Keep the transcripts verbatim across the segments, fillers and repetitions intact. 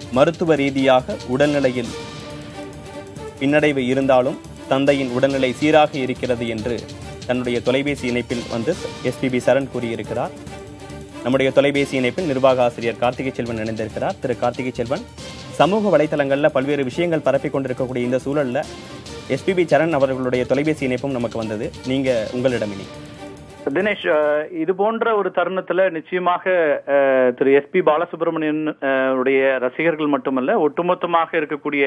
மருத்துவ ரீதியாக உடல்நிலையில் பின்னடைவு இருந்தாலும் தந்தையின் உடல்நிலை சீராக இருக்கிறது என்று தன்னுடைய தொலைபேசி இணைப்பில் வந்து எஸ்பிபி சரண் கூறியிருக்கிறார். நம்முடைய தொலைபேசி இணைப்பில் நிர்வாக ஆசிரியர் கார்த்திகை செல்வன் இணைந்திருக்கிறார். திரு கார்த்திகை செல்வன், சமூக வலைதளங்களில் பல்வேறு விஷயங்கள் பரப்பிக் கொண்டிருக்கக்கூடிய இந்த சூழலில் எஸ்பிபி சரண் அவர்களுடைய தொலைபேசி இணைப்பும் நமக்கு வந்தது. நீங்க உங்களிடம் இனி தினேஷ், இது போன்ற ஒரு தருணத்துல நிச்சயமாக திரு எஸ் பி பாலசுப்ரமணியன் உடைய ரசிகர்கள் மட்டுமல்ல, ஒட்டுமொத்தமாக இருக்கக்கூடிய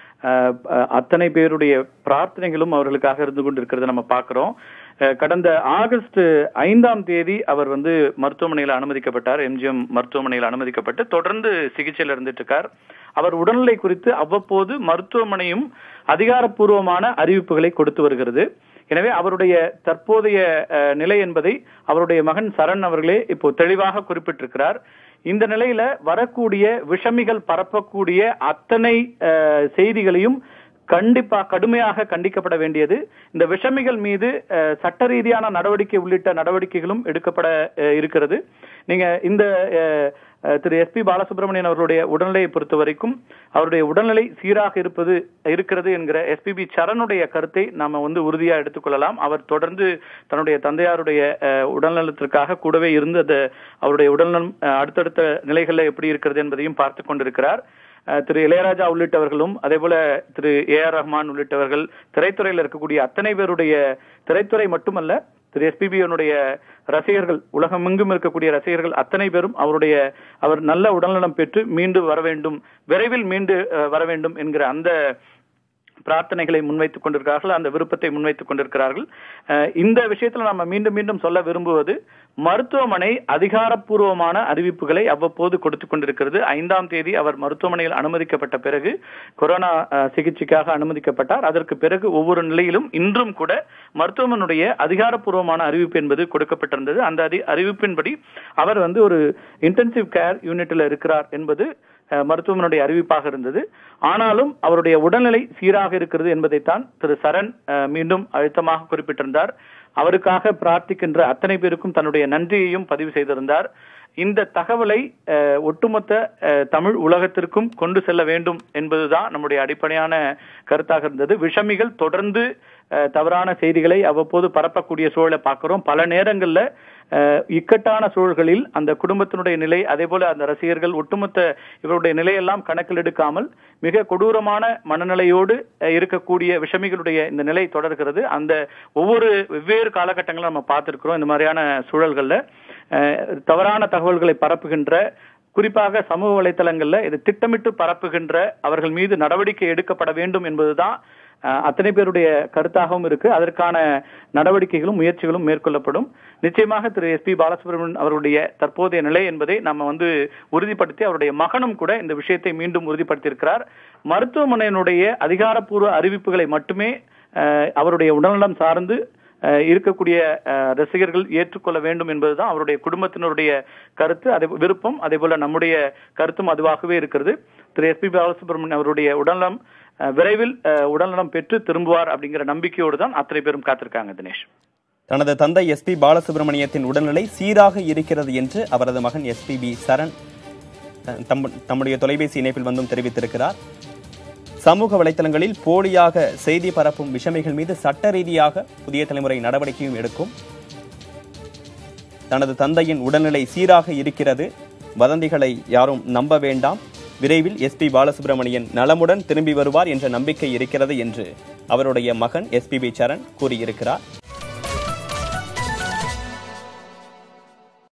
அத்தனை பேருடைய பிரார்த்தனைகளும் அவர்களுக்காக இருந்து கொண்டிருக்கிறத நம்ம பார்க்கிறோம். கடந்த ஆகஸ்ட் ஐந்தாம் தேதி அவர் வந்து மருத்துவமனையில் அனுமதிக்கப்பட்டார். எம்ஜிஎம் மருத்துவமனையில் அனுமதிக்கப்பட்டு தொடர்ந்து சிகிச்சையில் இருந்துட்டு இருக்கார். அவர் உடல்நிலை குறித்து அவ்வப்போது மருத்துவமனையும் அதிகாரப்பூர்வமான அறிவிப்புகளை கொடுத்து வருகிறது. எனவே அவருடைய தற்போதைய நிலை என்பதை அவருடைய மகன் சரண் அவர்களே இப்போ தெளிவாக குறிப்பிட்டிருக்கிறார். இந்த நிலையில வரக்கூடிய விஷமிகள் பரப்பக்கூடிய அத்தனை செய்திகளையும் கண்டிப்பா கடுமையாக கண்டிக்கப்பட வேண்டியது. இந்த விஷமிகள் மீது சட்ட ரீதியான நடவடிக்கை உள்ளிட்ட நடவடிக்கைகளும் எடுக்கப்பட இருக்கிறது. நீங்க இந்த திரு எஸ் பி பாலசுப்ரமணியன் அவர்களுடைய உடல்நிலையை பொறுத்த வரைக்கும் அவருடைய உடல்நிலை சீராக இருப்பது இருக்கிறது என்கிற எஸ்பிபி சரணுடைய கருத்தை நாம வந்து உறுதியா எடுத்துக்கொள்ளலாம். அவர் தொடர்ந்து தன்னுடைய தந்தையாருடைய உடல்நலத்திற்காக கூடவே இருந்து அந்த அவருடைய உடல்நலம் அடுத்தடுத்த நிலைகளில் எப்படி இருக்கிறது என்பதையும் பார்த்து கொண்டிருக்கிறார். திரு இளையராஜா உள்ளிட்டவர்களும் அதே போல திரு ஏ ஆர் ரஹ்மான் உள்ளிட்டவர்கள் திரைத்துறையில் இருக்கக்கூடிய அத்தனை பேருடைய திரைத்துறை மட்டுமல்ல, திரு எஸ்பிபியனுடைய ரசிகர்கள், உலகமெங்கும் இருக்கக்கூடிய ரசிகர்கள் அத்தனை பேரும் அவருடைய அவர் நல்ல உடல்நலம் பெற்று மீண்டு வர வேண்டும், விரைவில் மீண்டு வர வேண்டும் என்கிற அந்த பிரார்த்தனைகளை முன்வைத்துக் கொண்டிருக்கிறார்கள், அந்த விருப்பத்தை முன்வைத்துக் கொண்டிருக்கிறார்கள். இந்த விஷயத்துல நம்ம மீண்டும் மீண்டும் சொல்ல விரும்புவது, மருத்துவமனை அதிகாரப்பூர்வமான அறிவிப்புகளை அவ்வப்போது கொடுத்துக் கொண்டிருக்கிறது. ஐந்தாம் தேதி அவர் மருத்துவமனையில் அனுமதிக்கப்பட்ட பிறகு கொரோனா சிகிச்சைக்காக அனுமதிக்கப்பட்டார். அதற்கு பிறகு ஒவ்வொரு நிலையிலும் இன்றும் கூட மருத்துவமனையுடைய அதிகாரப்பூர்வமான அறிவிப்பு என்பது கொடுக்கப்பட்டிருந்தது. அந்த அறிவிப்பின்படி அவர் வந்து ஒரு இன்டென்சிவ் கேர் யூனிட்ல இருக்கிறார் என்பது மருத்துவமனையுடைய அறிவிப்பாக இருந்தது. ஆனாலும் அவருடைய உடல்நிலை சீராக இருக்கிறது என்பதைத்தான் திரு சரண் மீண்டும் அழுத்தமாக குறிப்பிட்டிருந்தார். அவருக்காக பிரார்த்திக்கின்ற அத்தனை பேருக்கும் தன்னுடைய நன்றியையும் பதிவு செய்திருந்தார். இந்த தகவலை ஒட்டுமொத்த தமிழ் உலகத்திற்கும் கொண்டு செல்ல வேண்டும் என்பதுதான் நம்முடைய அடிப்படையான கருத்தாக இருந்தது. விஷமிகள் தொடர்ந்து தவறான செய்திகளை அவ்வப்போது பரப்பக்கூடிய சூழலை பார்க்கிறோம். பல நேரங்கள்ல இக்கட்டான சூழல்களில் அந்த குடும்பத்தினுடைய நிலை, அதே போல அந்த ரசிகர்கள் ஒட்டுமொத்த இவருடைய நிலையெல்லாம் கணக்கில் எடுக்காமல் மிக கொடூரமான மனநிலையோடு இருக்கக்கூடிய விஷமிகளுடைய இந்த நிலை தொடர்கிறது. அந்த ஒவ்வொரு வெவ்வேறு காலகட்டங்களும் நம்ம பார்த்திருக்கிறோம். இந்த மாதிரியான சூழல்கள்ல தவறான தகவல்களை பரப்புகின்ற, குறிப்பாக சமூக வலைதளங்கள்ல இது திட்டமிட்டு பரப்புகின்ற அவர்கள் மீது நடவடிக்கை எடுக்கப்பட வேண்டும் என்பதுதான் அத்தனை பேருடைய கருத்தாகவும் இருக்கு. அதற்கான நடவடிக்கைகளும் முயற்சிகளும் மேற்கொள்ளப்படும். நிச்சயமாக திரு எஸ் பி பாலசுப்ரமணியன் அவருடைய தற்போதைய நிலை என்பதை நம்ம வந்து உறுதிப்படுத்தி, அவருடைய மகனும் கூட இந்த விஷயத்தை மீண்டும் உறுதிப்படுத்தியிருக்கிறார். மருத்துவமனையினுடைய அதிகாரப்பூர்வ அறிவிப்புகளை மட்டுமே அவருடைய உடல்நலம் சார்ந்து இருக்கக்கூடிய ரசிகர்கள் ஏற்றுக்கொள்ள வேண்டும் என்பதுதான் அவருடைய குடும்பத்தினருடைய கருத்து, அதே விருப்பம். அதே போல நம்முடைய கருத்தும் அதுவாகவே இருக்கிறது. திரு எஸ் பி பாலசுப்ரமணியன் அவருடைய உடல்நலம் விரைவில் உடல்நலம் பெற்று திரும்புவார் அப்படிங்கிற நம்பிக்கையோடு தான் அத்தனை பேரும் காத்திருக்காங்க. தினேஷ், தனது தந்தை எஸ் பி பாலசுப்ரமணியத்தின் உடல்நிலை சீராக இருக்கிறது என்று அவரது மகன் எஸ்பிபி சரண் தம்முடைய தொலைபேசி இணைப்பில் வந்தும் தெரிவித்திருக்கிறார். சமூக வலைதளங்களில் போலியாக செய்தி பரப்பும் விஷமிகள் மீது சட்ட ரீதியாக புதிய தலைமுறை நடவடிக்கையும் எடுக்கும். தனது தந்தையின் உடல்நிலை சீராக இருக்கிறது, வதந்திகளை யாரும் நம்ப வேண்டாம், விரைவில் எஸ் பி பாலசுப்ரமணியன் நலமுடன் திரும்பி வருவார் என்ற நம்பிக்கை இருக்கிறது என்று அவருடைய மகன் எஸ்பிபி சரண் கூறியிருக்கிறார்.